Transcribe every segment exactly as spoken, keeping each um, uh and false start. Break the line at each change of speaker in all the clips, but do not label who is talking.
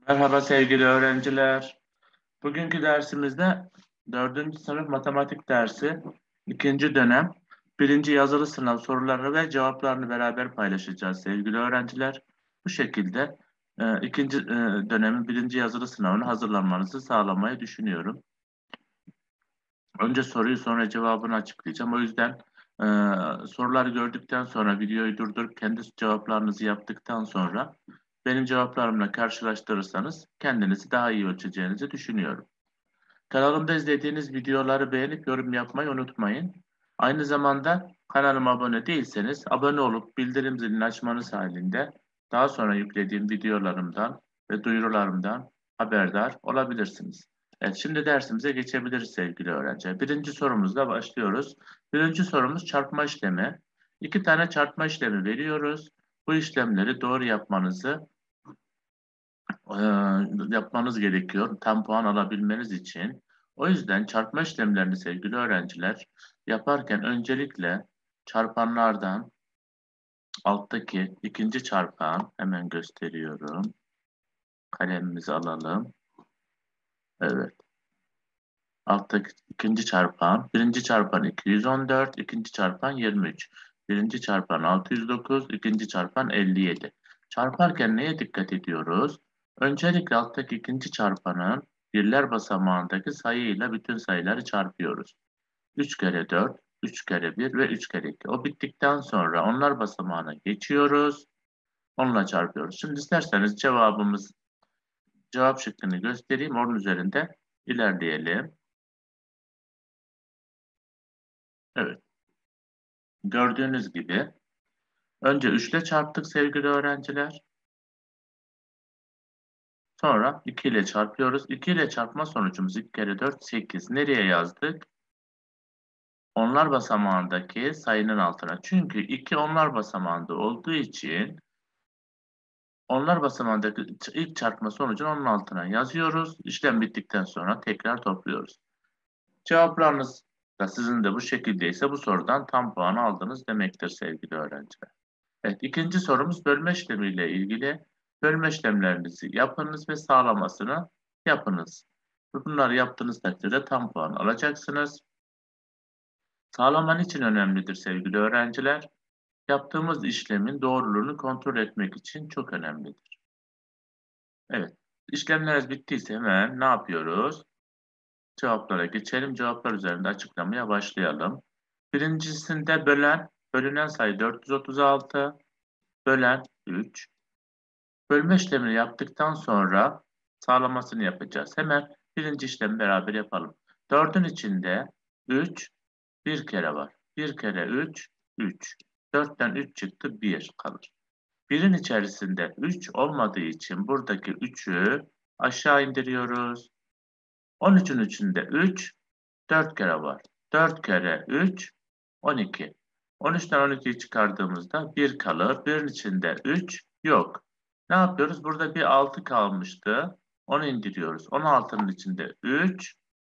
Merhaba sevgili öğrenciler. Bugünkü dersimizde dördüncü sınıf matematik dersi ikinci dönem birinci yazılı sınav sorularını ve cevaplarını beraber paylaşacağız sevgili öğrenciler. Bu şekilde e, ikinci e, dönemin birinci yazılı sınavını hazırlanmanızı sağlamayı düşünüyorum. Önce soruyu sonra cevabını açıklayacağım. O yüzden e, soruları gördükten sonra videoyu durdurup kendi cevaplarınızı yaptıktan sonra benim cevaplarımla karşılaştırırsanız kendinizi daha iyi ölçeceğinizi düşünüyorum. Kanalımda izlediğiniz videoları beğenip yorum yapmayı unutmayın. Aynı zamanda kanalıma abone değilseniz abone olup bildirim zilini açmanız halinde daha sonra yüklediğim videolarımdan ve duyurularımdan haberdar olabilirsiniz. Evet, şimdi dersimize geçebiliriz sevgili öğrenciler. Birinci sorumuzla başlıyoruz. Birinci sorumuz çarpma işlemi. İki tane çarpma işlemi veriyoruz. Bu işlemleri doğru yapmanızı e, yapmanız gerekiyor tam puan alabilmeniz için. O yüzden çarpma işlemlerini sevgili öğrenciler yaparken öncelikle çarpanlardan alttaki ikinci çarpan hemen gösteriyorum. Kalemimizi alalım. Evet. Alttaki ikinci çarpan, birinci çarpan iki yüz on dört, ikinci çarpan yirmi üç. Birinci çarpan altı yüz dokuz, ikinci çarpan elli yedi. Çarparken neye dikkat ediyoruz? Öncelikle alttaki ikinci çarpanın birler basamağındaki sayıyla bütün sayıları çarpıyoruz. üç kere dört, üç kere bir ve üç kere iki. O bittikten sonra onlar basamağına geçiyoruz. Onunla çarpıyoruz. Şimdi isterseniz cevabımız, cevap şıkkını göstereyim. Onun üzerinde ilerleyelim. Evet. Gördüğünüz gibi önce üç ile çarptık sevgili öğrenciler. Sonra iki ile çarpıyoruz. iki ile çarpma sonucumuz iki kere dört, sekiz. Nereye yazdık? Onlar basamağındaki sayının altına. Çünkü iki onlar basamağında olduğu için onlar basamağındaki ilk çarpma sonucunu onun altına yazıyoruz. İşlem bittikten sonra tekrar topluyoruz. Cevaplarınız da sizin de bu şekildeyse bu sorudan tam puan aldınız demektir sevgili öğrenciler. Evet, ikinci sorumuz bölme işlemiyle ilgili. Bölme işlemlerinizi yapınız ve sağlamasını yapınız. Bunları yaptığınız takdirde tam puan alacaksınız. Sağlaman için önemlidir sevgili öğrenciler. Yaptığımız işlemin doğruluğunu kontrol etmek için çok önemlidir. Evet, işlemleriniz bittiyse hemen ne yapıyoruz? Cevaplara geçelim. Cevaplar üzerinde açıklamaya başlayalım. Birincisinde bölen, bölünen sayı dört yüz otuz altı, bölen üç. Bölme işlemini yaptıktan sonra sağlamasını yapacağız. Hemen birinci işlemi beraber yapalım. dördün içinde üç bir kere var. bir kere üç, üç. dörtten üç çıktı, bir kalır. birin içerisinde üç olmadığı için buradaki üçü aşağı indiriyoruz. on üçün içinde üç, dört kere var. dört kere üç, on iki. on üçten on ikiyi çıkardığımızda bir kalır. birin içinde üç yok. Ne yapıyoruz? Burada bir altı kalmıştı. Onu indiriyoruz. on altının içinde üç,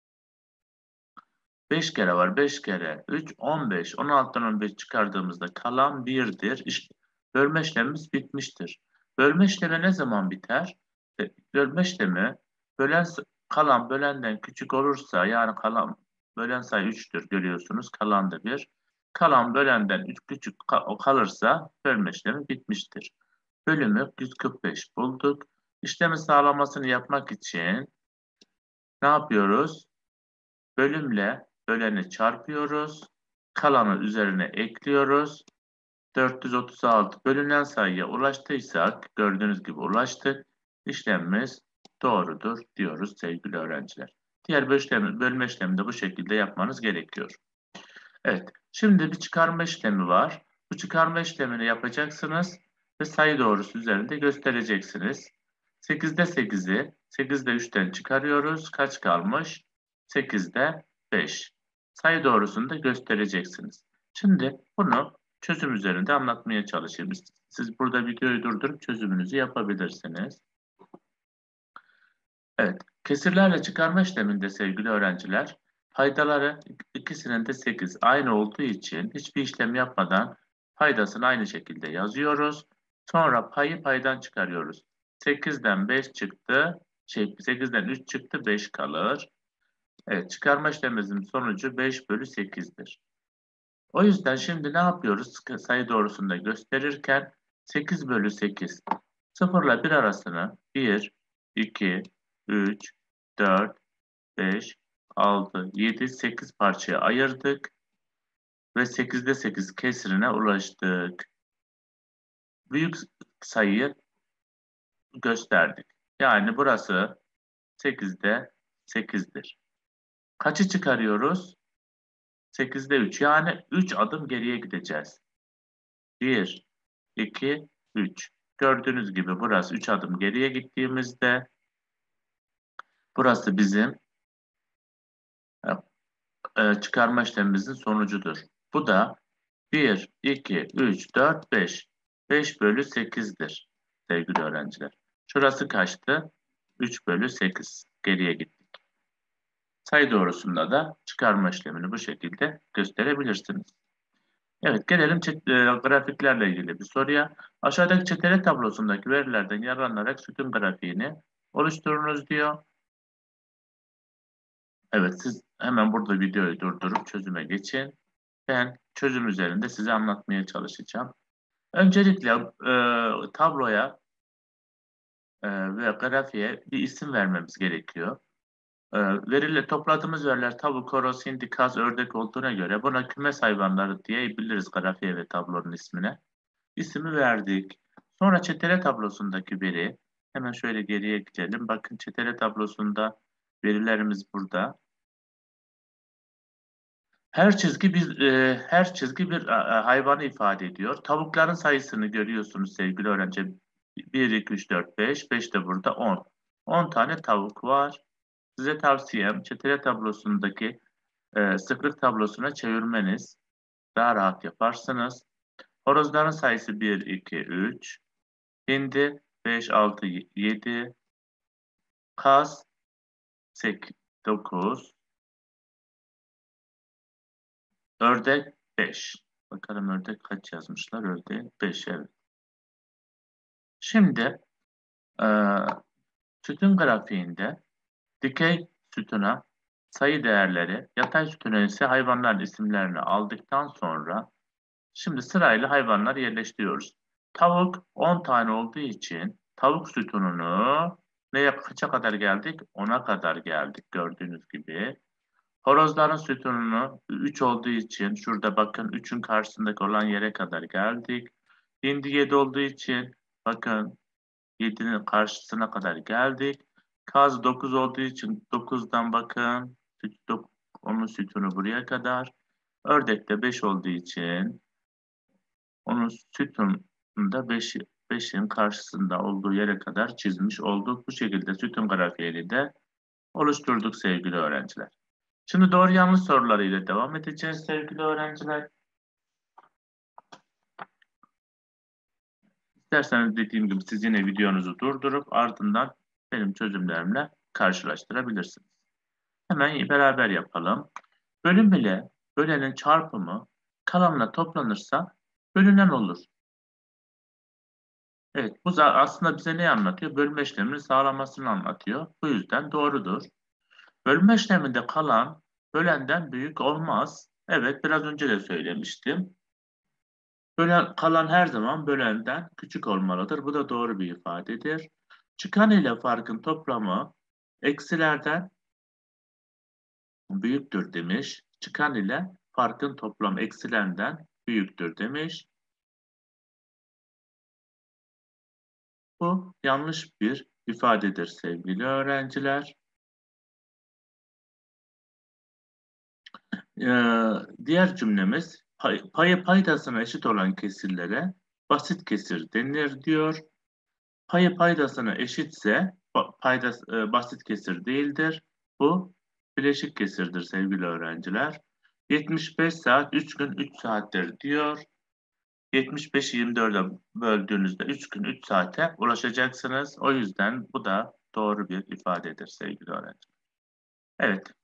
beş kere var. beş kere üç, on beş. on altıdan on beş çıkardığımızda kalan birdir. İşte bölme işlemimiz bitmiştir. Bölme işlemi ne zaman biter? E, Bölme işlemi bölen kalan bölenden küçük olursa yani kalan bölen sayı üçtür görüyorsunuz. Kalan da bir. Kalan bölenden üç küçük ka- kalırsa bölme işlemi bitmiştir. Bölümü yüz kırk beş bulduk. İşlemi sağlamasını yapmak için ne yapıyoruz? Bölümle böleni çarpıyoruz. Kalanı üzerine ekliyoruz. dört yüz otuz altı bölünen sayıya ulaştıysak gördüğünüz gibi ulaştık. İşlemimiz doğrudur diyoruz sevgili öğrenciler. Diğer bölme, bölme işlemini de bu şekilde yapmanız gerekiyor. Evet, şimdi bir çıkarma işlemi var. Bu çıkarma işlemini yapacaksınız ve sayı doğrusu üzerinde göstereceksiniz. sekizde sekizi, sekizde üçten çıkarıyoruz. Kaç kalmış? sekizde beş. Sayı doğrusunu da göstereceksiniz. Şimdi bunu çözüm üzerinde anlatmaya çalışayım. Siz burada videoyu durdurup çözümünüzü yapabilirsiniz. Evet, kesirlerle çıkarma işleminde sevgili öğrenciler, paydaları ikisinin de sekiz aynı olduğu için hiçbir işlem yapmadan paydasını aynı şekilde yazıyoruz. Sonra payı paydan çıkarıyoruz. sekizden beş çıktı. Şey, sekizden üç çıktı, beş kalır. Evet, çıkarma işlemimizin sonucu beş bölü sekizdir. O yüzden şimdi ne yapıyoruz? Sayı doğrusunda gösterirken sekiz bölü sekiz. sıfır ile bir arasını bir, iki, üç, dört, beş, altı, yedi, sekiz parçaya ayırdık ve sekizde sekiz kesirine ulaştık. Büyük sayıyı gösterdik. Yani burası sekizde sekizdir. Kaçı çıkarıyoruz? sekizde üç. Yani üç adım geriye gideceğiz. bir, iki, üç. Gördüğünüz gibi burası üç adım geriye gittiğimizde burası bizim e, çıkarma işlemimizin sonucudur. Bu da bir, iki, üç, dört, beş. beş bölü sekizdir sevgili öğrenciler. Şurası kaçtı? üç bölü sekiz. Geriye gittik. Sayı doğrusunda da çıkarma işlemini bu şekilde gösterebilirsiniz. Evet, gelelim e, grafiklerle ilgili bir soruya. Aşağıdaki çetele tablosundaki verilerden yararlanarak sütun grafiğini oluşturunuz diyor. Evet, siz hemen burada videoyu durdurup çözüme geçin. Ben çözüm üzerinde size anlatmaya çalışacağım. Öncelikle e, tabloya e, ve grafiğe bir isim vermemiz gerekiyor. E, veriyle topladığımız veriler tavuk, horoz, hindi, kaz, ördek olduğuna göre buna kümes hayvanları diyebiliriz grafiğe ve tablonun ismine. İsmi verdik. Sonra çetele tablosundaki veri, hemen şöyle geriye gidelim. Bakın çetele tablosunda verilerimiz burada. Her çizgi bir e, her çizgi bir e, hayvanı ifade ediyor. Tavukların sayısını görüyorsunuz sevgili öğrenci. bir, iki, üç, dört, beş. beş de burada on. on tane tavuk var. Size tavsiyem çetele tablosundaki e, sıklık tablosuna çevirmeniz. Daha rahat yaparsınız. Horozların sayısı bir, iki, üç. Hindi beş, altı, yedi. Kaz sekiz, dokuz. Ördek beş. Bakalım ördek kaç yazmışlar? Ördek beş, evet. Şimdi e, sütun grafiğinde dikey sütuna sayı değerleri, yatay sütuna ise hayvanların isimlerini aldıktan sonra şimdi sırayla hayvanları yerleştiriyoruz. Tavuk on tane olduğu için tavuk sütununu neye kaça kadar geldik? ona kadar geldik gördüğünüz gibi. Horozların sütununu üç olduğu için şurada bakın üçün karşısındaki olan yere kadar geldik. Hindi yedi olduğu için bakın yedinin karşısına kadar geldik. Kaz dokuz olduğu için dokuzdan bakın onun sütunu buraya kadar. Ördek de beş olduğu için onun sütununda beş, beşin karşısında olduğu yere kadar çizmiş olduk. Bu şekilde sütun grafiğini de oluşturduk sevgili öğrenciler. Şimdi doğru yanlış sorularıyla devam edeceğiz sevgili öğrenciler. İsterseniz dediğim gibi siz yine videonuzu durdurup ardından benim çözümlerimle karşılaştırabilirsiniz. Hemen beraber yapalım. Bölüm ile bölenin çarpımı kalanla toplanırsa bölünen olur. Evet, bu aslında bize ne anlatıyor? Bölme işlemini sağlamasını anlatıyor. Bu yüzden doğrudur. Bölme işleminde kalan bölenden büyük olmaz. Evet, biraz önce de söylemiştim. Bölen, kalan her zaman bölenden küçük olmalıdır. Bu da doğru bir ifadedir. Çıkan ile farkın toplamı eksilerden büyüktür demiş. Çıkan ile farkın toplamı eksilenden büyüktür demiş. Bu yanlış bir ifadedir sevgili öğrenciler. Ee, diğer cümlemiz pay, payı paydasına eşit olan kesirlere basit kesir denilir diyor. Payı paydasına eşitse paydas, e, basit kesir değildir. Bu bileşik kesirdir sevgili öğrenciler. yetmiş beş saat üç gün üç saattir diyor. yetmiş beşi yirmi dörde böldüğünüzde üç gün üç saate ulaşacaksınız. O yüzden bu da doğru bir ifadedir sevgili öğrenciler. Evet.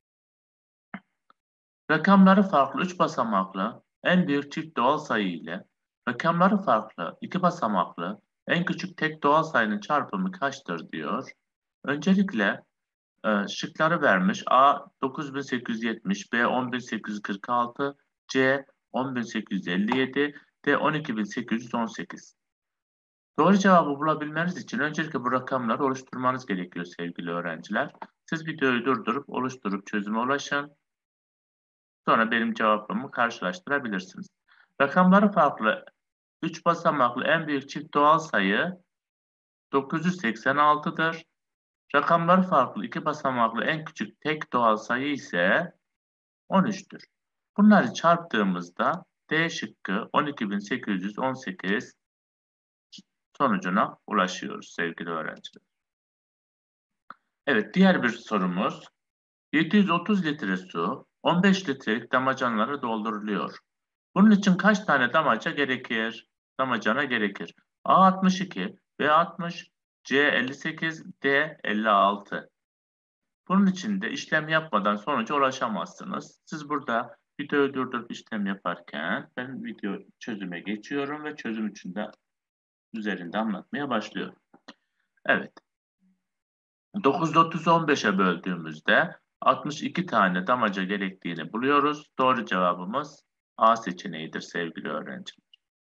Rakamları farklı üç basamaklı en büyük çift doğal sayı ile rakamları farklı iki basamaklı En küçük tek doğal sayının çarpımı kaçtır diyor. Öncelikle e, şıkları vermiş. A dokuz bin sekiz yüz yetmiş, B on bin sekiz yüz kırk altı, C on bin sekiz yüz elli yedi, D on iki bin sekiz yüz on sekiz. Doğru cevabı bulabilmeniz için öncelikle bu rakamları oluşturmanız gerekiyor sevgili öğrenciler. Siz videoyu durdurup oluşturup çözüme ulaşın. Sonra benim cevabımı karşılaştırabilirsiniz. Rakamları farklı üç basamaklı en büyük çift doğal sayı dokuz yüz seksen altı'dır. Rakamları farklı iki basamaklı en küçük tek doğal sayı ise on üç'tür. Bunları çarptığımızda D şıkkı on iki bin sekiz yüz on sekiz sonucuna ulaşıyoruz sevgili öğrenciler. Evet, diğer bir sorumuz. yedi yüz otuz litre su on beş litrelik damacanalara dolduruluyor. Bunun için kaç tane damaca gerekir? Damacana gerekir. A altmış iki, B altmış, C elli sekiz, D elli altı. Bunun için de işlem yapmadan sonuca ulaşamazsınız. Siz burada videoyu durdurup işlem yaparken ben video çözüme geçiyorum ve çözüm için de üzerinde anlatmaya başlıyorum. Evet. dokuzda otuzu on beşe böldüğümüzde altmış iki tane damaca gerektiğini buluyoruz. Doğru cevabımız A seçeneğidir sevgili öğrenciler.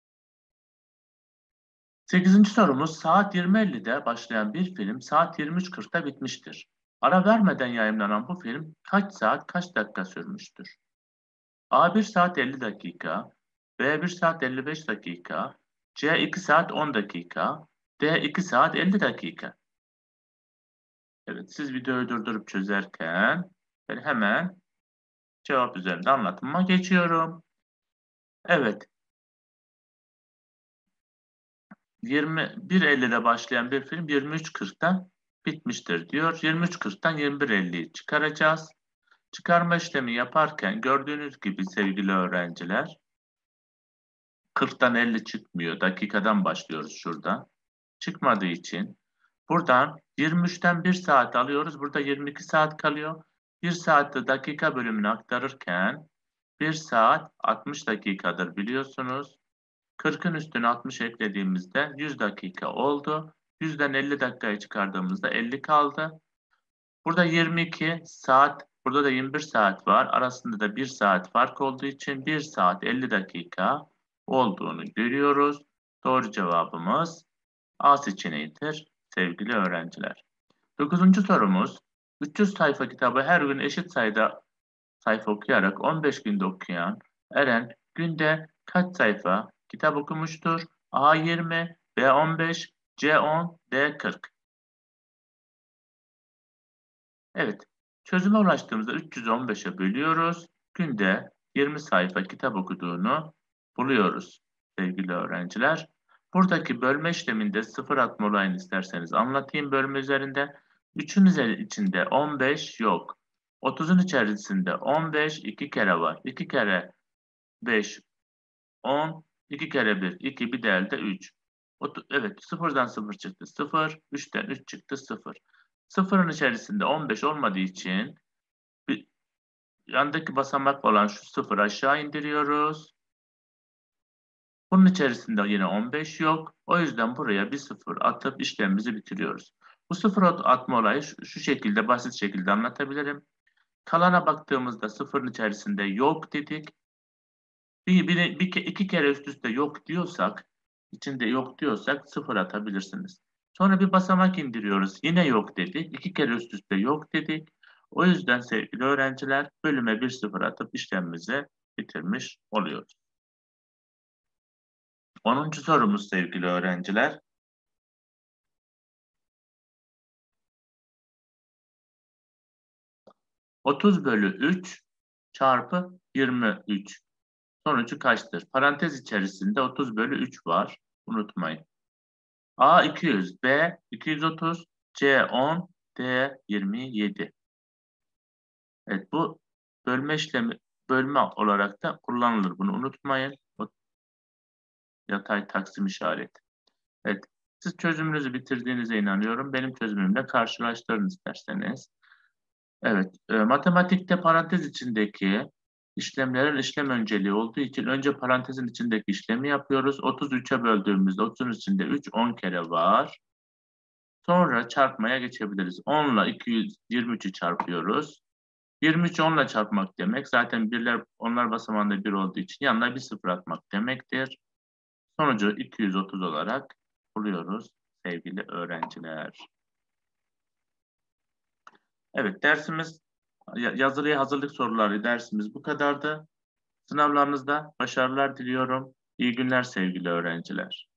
sekizinci sorumuz saat yirmi ellide başlayan bir film saat yirmi üç kırkta bitmiştir. Ara vermeden yayınlanan bu film kaç saat kaç dakika sürmüştür? A bir saat elli dakika, B bir saat elli beş dakika, C iki saat on dakika, D iki saat elli dakika. Evet, siz videoyu durdurup çözerken ben hemen cevap üzerinde anlatıma geçiyorum. Evet, yirmi bir ellide başlayan bir film yirmi üç kırkta bitmiştir diyor. yirmi üç kırktan yirmi bir elliyi çıkaracağız. Çıkarma işlemi yaparken gördüğünüz gibi sevgili öğrenciler kırktan elli çıkmıyor. Dakikadan başlıyoruz şurada. Çıkmadığı için buradan yirmi üçten bir saat alıyoruz. Burada yirmi iki saat kalıyor. bir saatte dakika bölümünü aktarırken bir saat altmış dakikadır biliyorsunuz. kırkın üstüne altmış eklediğimizde yüz dakika oldu. yüzden elli dakikayı çıkardığımızda elli kaldı. Burada yirmi iki saat, burada da yirmi bir saat var. Arasında da bir saat fark olduğu için bir saat elli dakika olduğunu görüyoruz. Doğru cevabımız A seçeneğidir sevgili öğrenciler. Dokuzuncu sorumuz. üç yüz sayfa kitabı her gün eşit sayıda sayfa okuyarak on beş günde okuyan Eren günde kaç sayfa kitap okumuştur? A yirmi, B on beş, C on, D kırk. Evet, çözüme ulaştığımızda üç yüz on beşe bölüyoruz. Günde yirmi sayfa kitap okuduğunu buluyoruz sevgili öğrenciler. Buradaki bölme işleminde sıfır atma olayını isterseniz anlatayım bölme üzerinde. üçün içinde on beş yok. otuzun içerisinde on beş iki kere var. iki kere beş on, iki kere bir iki bir de elde üç. Evet, sıfırdan sıfır çıktı sıfır, üçten üç çıktı sıfır. Sıfırın içerisinde on beş olmadığı için bir, yandaki basamak olan şu sıfır aşağı indiriyoruz. Bunun içerisinde yine on beş yok. O yüzden buraya bir sıfır atıp işlemimizi bitiriyoruz. Bu sıfır atma olayı şu, şu şekilde basit şekilde anlatabilirim. Kalana baktığımızda sıfırın içerisinde yok dedik. Bir, bir, bir, iki kere üst üste yok diyorsak, içinde yok diyorsak sıfır atabilirsiniz. Sonra bir basamak indiriyoruz. Yine yok dedik. İki kere üst üste yok dedik. O yüzden sevgili öğrenciler bölüme bir sıfır atıp işlemimizi bitirmiş oluyoruz. onuncu sorumuz sevgili öğrenciler. otuz bölü üç çarpı yirmi üç sonucu kaçtır? Parantez içerisinde otuz bölü üç var. Unutmayın. A iki yüz, B iki yüz otuz, C on, D yirmi yedi. Evet, bu bölme işlemi bölme olarak da kullanılır. Bunu unutmayın. O yatay taksim işareti. Evet. Siz çözümünüzü bitirdiğinize inanıyorum. Benim çözümümle karşılaştırın isterseniz. Evet. E, matematikte parantez içindeki İşlemlerin işlem önceliği olduğu için önce parantezin içindeki işlemi yapıyoruz. otuz üçe böldüğümüzde otuzun içinde üç on kere var. Sonra çarpmaya geçebiliriz. on ile iki yüz yirmi üçü çarpıyoruz. yirmi üç on ile çarpmak demek. Zaten birler onlar basamağında bir olduğu için yanına bir sıfır atmak demektir. Sonucu iki yüz otuz olarak buluyoruz sevgili öğrenciler. Evet, dersimiz yazılıya hazırlık soruları dersimiz bu kadardı. Sınavlarınızda başarılar diliyorum. İyi günler sevgili öğrenciler.